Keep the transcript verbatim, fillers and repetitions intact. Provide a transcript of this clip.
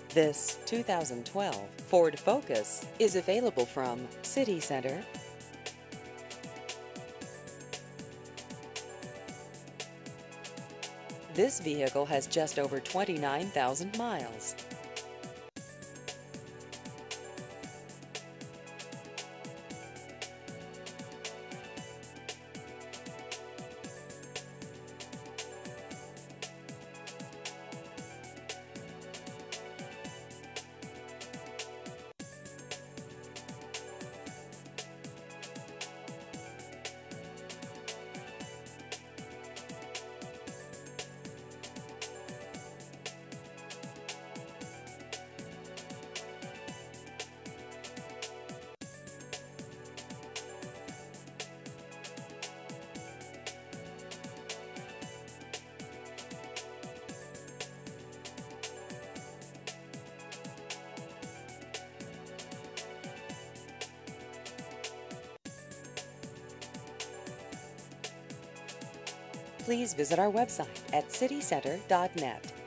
This two thousand twelve Ford Focus is available from City Center. This vehicle has just over twenty-nine thousand miles. Please visit our website at city center dot net.